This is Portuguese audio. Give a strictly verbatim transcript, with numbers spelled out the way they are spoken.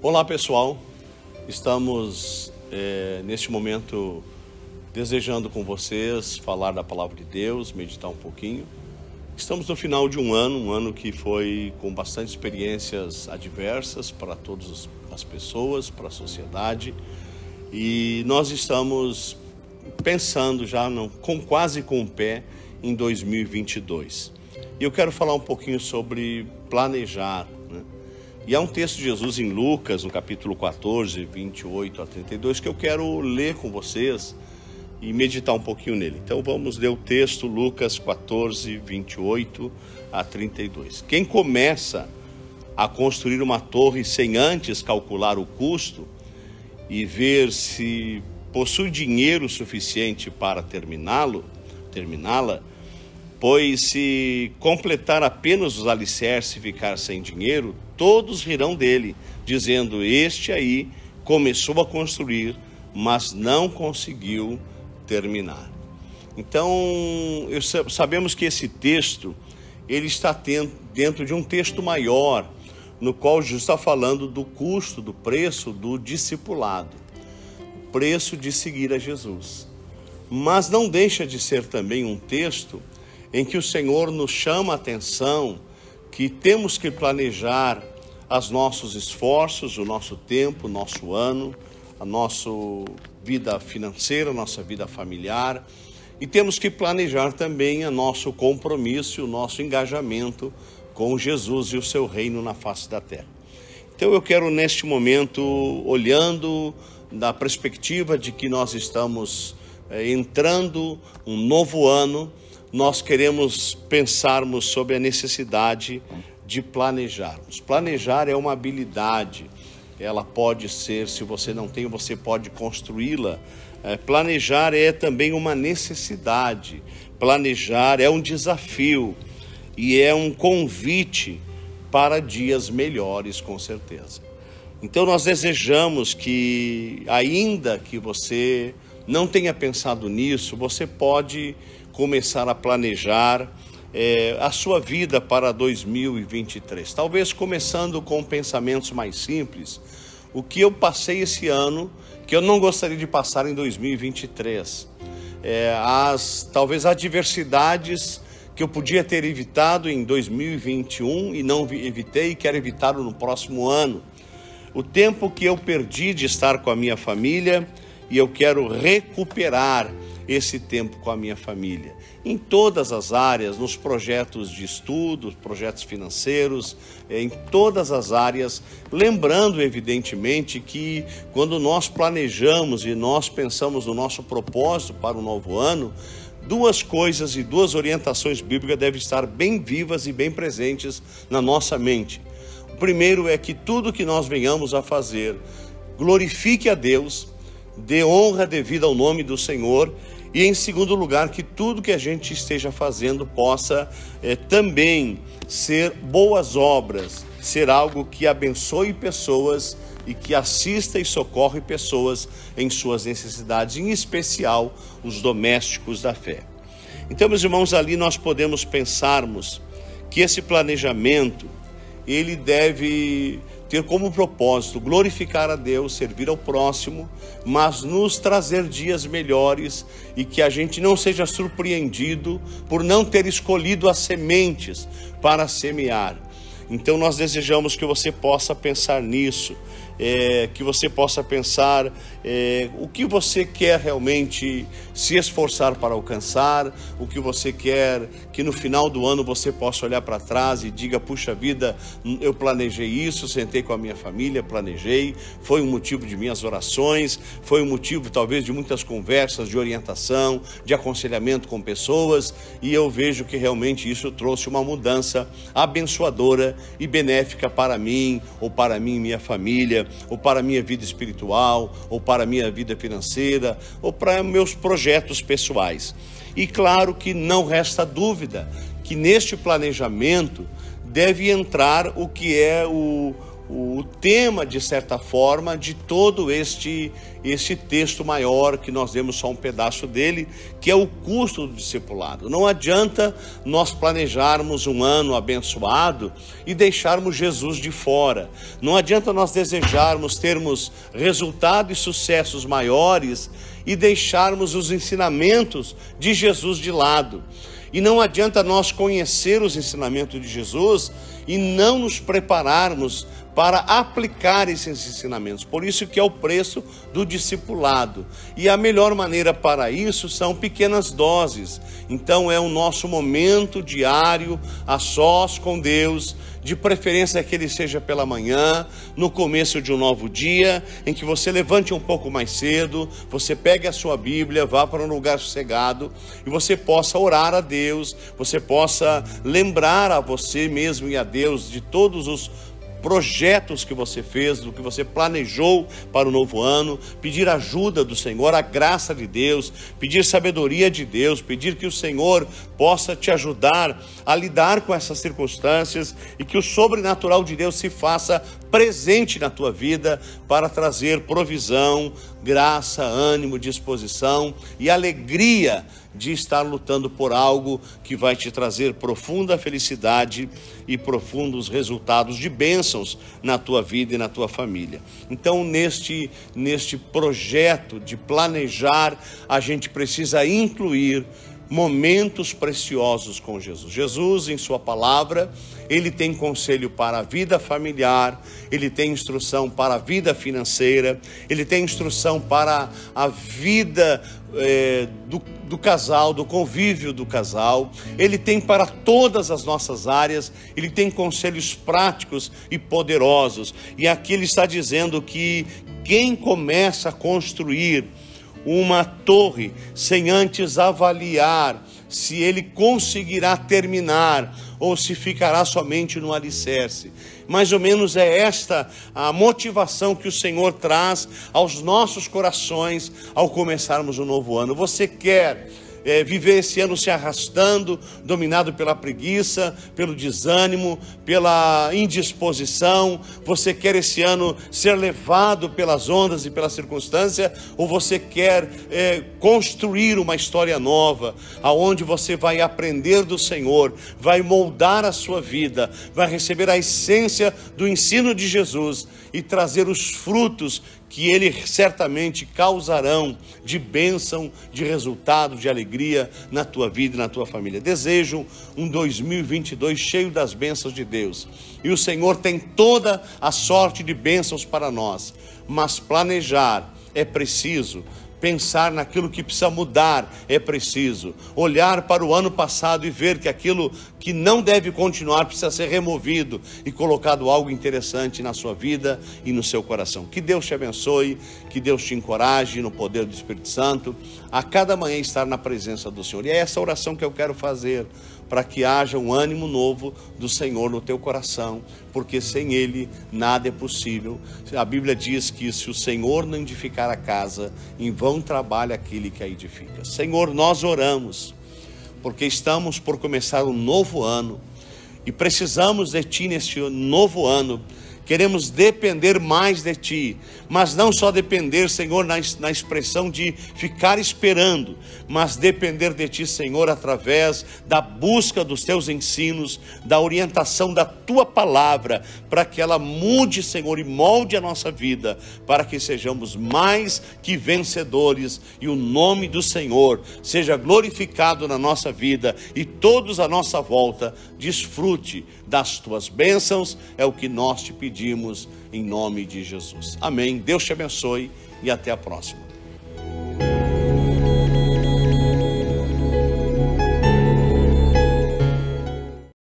Olá pessoal, estamos é, neste momento desejando com vocês falar da Palavra de Deus, meditar um pouquinho. Estamos no final de um ano, um ano que foi com bastante experiências adversas para todas as pessoas, para a sociedade, e nós estamos pensando já no, com quase com o pé em dois mil e vinte e dois. E eu quero falar um pouquinho sobre planejar, né? E há um texto de Jesus em Lucas, no capítulo quatorze, vinte e oito a trinta e dois, que eu quero ler com vocês e meditar um pouquinho nele. Então vamos ler o texto, Lucas quatorze, vinte e oito a trinta e dois. Quem começa a construir uma torre sem antes calcular o custo e ver se possui dinheiro suficiente para terminá-lo, terminá-la, pois se completar apenas os alicerces e ficar sem dinheiro, todos rirão dele, dizendo: este aí começou a construir, mas não conseguiu terminar. Então, eu, sabemos que esse texto, ele está dentro de um texto maior, no qual Jesus está falando do custo, do preço do discipulado, o preço de seguir a Jesus. Mas não deixa de ser também um texto em que o Senhor nos chama a atenção que temos que planejar os nossos esforços, o nosso tempo, o nosso ano, a nossa vida financeira, a nossa vida familiar, e temos que planejar também o nosso compromisso, o nosso engajamento com Jesus e o seu reino na face da terra. Então eu quero neste momento, olhando da perspectiva de que nós estamos é, entrando um novo ano, nós queremos pensarmos sobre a necessidade de planejarmos. Planejar é uma habilidade, ela pode ser, se você não tem, você pode construí-la. É, planejar é também uma necessidade, planejar é um desafio e é um convite para dias melhores, com certeza. Então nós desejamos que, ainda que você não tenha pensado nisso, você pode começar a planejar é, a sua vida para dois mil e vinte e três. Talvez começando com pensamentos mais simples. O que eu passei esse ano, que eu não gostaria de passar em dois mil e vinte e três. É, as, talvez adversidades que eu podia ter evitado em dois mil e vinte e um e não evitei e quero evitar no próximo ano. O tempo que eu perdi de estar com a minha família e eu quero recuperar esse tempo com a minha família, em todas as áreas, nos projetos de estudo, projetos financeiros, em todas as áreas, lembrando evidentemente que quando nós planejamos e nós pensamos no nosso propósito para o novo ano, duas coisas e duas orientações bíblicas devem estar bem vivas e bem presentes na nossa mente. O primeiro é que tudo que nós venhamos a fazer glorifique a Deus, dê honra devida ao nome do Senhor. E em segundo lugar, que tudo que a gente esteja fazendo possa é, também ser boas obras, ser algo que abençoe pessoas e que assista e socorre pessoas em suas necessidades, em especial os domésticos da fé. Então, meus irmãos, ali nós podemos pensarmos que esse planejamento, ele deve ter como propósito glorificar a Deus, servir ao próximo, mas nos trazer dias melhores e que a gente não seja surpreendido por não ter escolhido as sementes para semear. Então nós desejamos que você possa pensar nisso, é, que você possa pensar é, o que você quer realmente se esforçar para alcançar, o que você quer que no final do ano você possa olhar para trás e diga: puxa vida, eu planejei isso, sentei com a minha família, planejei, foi um motivo de minhas orações, foi um motivo talvez de muitas conversas de orientação, de aconselhamento com pessoas, e eu vejo que realmente isso trouxe uma mudança abençoadora e benéfica para mim, ou para mim e minha família, ou para a minha vida espiritual, ou para a minha vida financeira, ou para meus projetos pessoais. E claro que não resta dúvida que neste planejamento deve entrar o que é o, o tema, de certa forma, de todo este, este texto maior, que nós demos só um pedaço dele, que é o custo do discipulado. Não adianta nós planejarmos um ano abençoado e deixarmos Jesus de fora. Não adianta nós desejarmos termos resultados e sucessos maiores e deixarmos os ensinamentos de Jesus de lado. E não adianta nós conhecer os ensinamentos de Jesus e não nos prepararmos para aplicar esses ensinamentos. Por isso que é o preço do discipulado. E a melhor maneira para isso são pequenas doses. Então é o nosso momento diário, a sós com Deus, de preferência que ele seja pela manhã, no começo de um novo dia, em que você levante um pouco mais cedo, você pegue a sua Bíblia, vá para um lugar sossegado e você possa orar a Deus, você possa lembrar a você mesmo e a Deus de todos os projetos que você fez, do que você planejou para o novo ano, pedir ajuda do Senhor, a graça de Deus, pedir sabedoria de Deus, pedir que o Senhor possa te ajudar a lidar com essas circunstâncias e que o sobrenatural de Deus se faça presente na tua vida para trazer provisão, graça, ânimo, disposição e alegria de estar lutando por algo que vai te trazer profunda felicidade e profundos resultados de bênçãos na tua vida e na tua família. Então, neste, neste projeto de planejar, a gente precisa incluir momentos preciosos com Jesus. Jesus, em sua palavra, ele tem conselho para a vida familiar, ele tem instrução para a vida financeira, ele tem instrução para a vida é, do, do casal, do convívio do casal, ele tem para todas as nossas áreas, ele tem conselhos práticos e poderosos. E aqui ele está dizendo que quem começa a construir uma torre sem antes avaliar se ele conseguirá terminar ou se ficará somente no alicerce. Mais ou menos é esta a motivação que o Senhor traz aos nossos corações ao começarmos um novo ano. Você quer É, viver esse ano se arrastando, dominado pela preguiça, pelo desânimo, pela indisposição? Você quer esse ano ser levado pelas ondas e pela circunstância? Ou você quer é, construir uma história nova, aonde você vai aprender do Senhor, vai moldar a sua vida, vai receber a essência do ensino de Jesus e trazer os frutos que ele certamente causarão de bênção, de resultado, de alegria na tua vida e na tua família. Desejo um dois mil e vinte e dois cheio das bênçãos de Deus. E o Senhor tem toda a sorte de bênçãos para nós, mas planejar é preciso. Pensar naquilo que precisa mudar é preciso. Olhar para o ano passado e ver que aquilo que não deve continuar precisa ser removido e colocado algo interessante na sua vida e no seu coração. Que Deus te abençoe, que Deus te encoraje no poder do Espírito Santo, a cada manhã estar na presença do Senhor. E é essa oração que eu quero fazer, para que haja um ânimo novo do Senhor no teu coração, porque sem Ele nada é possível. A Bíblia diz que se o Senhor não edificar a casa, em vão trabalha aquele que a edifica. Senhor, nós oramos, porque estamos por começar um novo ano, e precisamos de Ti neste novo ano. Queremos depender mais de Ti, mas não só depender, Senhor, na, na expressão de ficar esperando, mas depender de Ti, Senhor, através da busca dos Teus ensinos, da orientação da Tua palavra, para que ela mude, Senhor, e molde a nossa vida, para que sejamos mais que vencedores, e o nome do Senhor seja glorificado na nossa vida, e todos à nossa volta desfrute das Tuas bênçãos. É o que nós te pedimos, em nome de Jesus. Amém. Deus te abençoe e até a próxima.